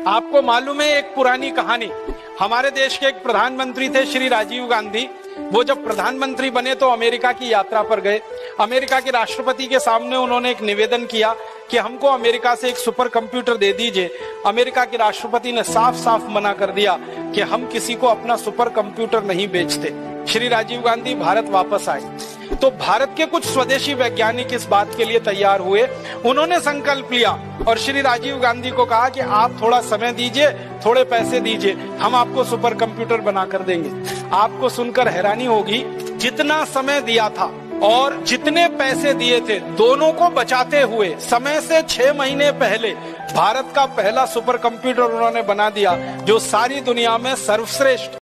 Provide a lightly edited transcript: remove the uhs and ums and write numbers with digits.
आपको मालूम है एक पुरानी कहानी, हमारे देश के एक प्रधानमंत्री थे श्री राजीव गांधी। वो जब प्रधानमंत्री बने तो अमेरिका की यात्रा पर गए। अमेरिका के राष्ट्रपति के सामने उन्होंने एक निवेदन किया कि हमको अमेरिका से एक सुपर कंप्यूटर दे दीजिए। अमेरिका के राष्ट्रपति ने साफ साफ मना कर दिया कि हम किसी को अपना सुपर कंप्यूटर नहीं बेचते। श्री राजीव गांधी भारत वापस आए तो भारत के कुछ स्वदेशी वैज्ञानिक इस बात के लिए तैयार हुए। उन्होंने संकल्प लिया और श्री राजीव गांधी को कहा कि आप थोड़ा समय दीजिए, थोड़े पैसे दीजिए, हम आपको सुपर कंप्यूटर बना कर देंगे। आपको सुनकर हैरानी होगी, जितना समय दिया था और जितने पैसे दिए थे, दोनों को बचाते हुए समय से 6 महीने पहले भारत का पहला सुपर कंप्यूटर उन्होंने बना दिया, जो सारी दुनिया में सर्वश्रेष्ठ